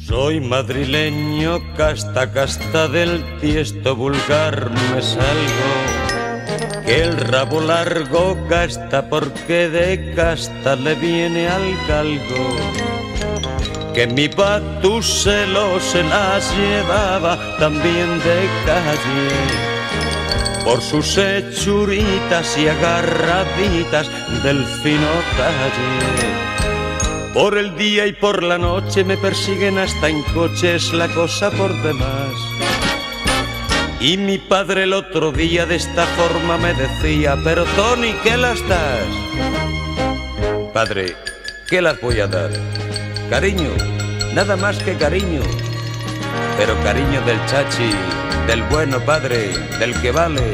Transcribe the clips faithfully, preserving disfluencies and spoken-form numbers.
Soy madrileño, casta, casta del tiesto vulgar me salgo. Que el rabo largo casta porque de casta le viene al galgo. Que mi patuselo se las llevaba también de calle, por sus hechuritas y agarraditas del fino talle. Por el día y por la noche me persiguen hasta en coches, la cosa por demás. Y mi padre el otro día de esta forma me decía: pero Tony, ¿qué las das? Padre, ¿qué las voy a dar? Cariño, nada más que cariño. Pero cariño del chachi, del bueno, padre, del que vale.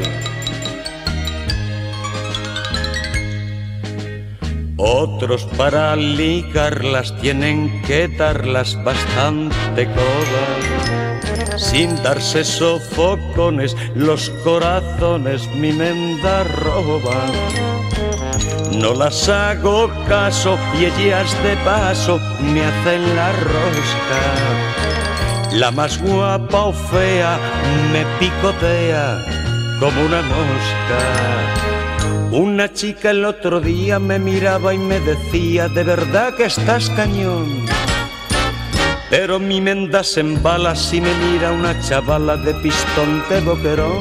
Otros para ligarlas tienen que darlas bastante codas. Sin darse sofocones, los corazones mi menda roban. No las hago caso y ellas de paso me hacen la rosca. La más guapa o fea me picotea como una mosca. Una chica el otro día me miraba y me decía: de verdad que estás cañón. Pero mi menda se embala si me mira una chavala de pistón de boquerón.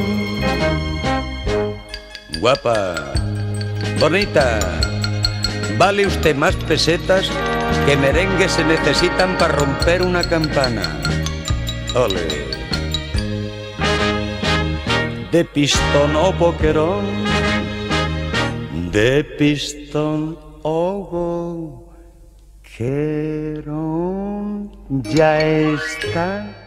Guapa, bonita, vale usted más pesetas que merengues se necesitan para romper una campana. Ole. De pistón o boquerón, de pistón o boquerón, ya está.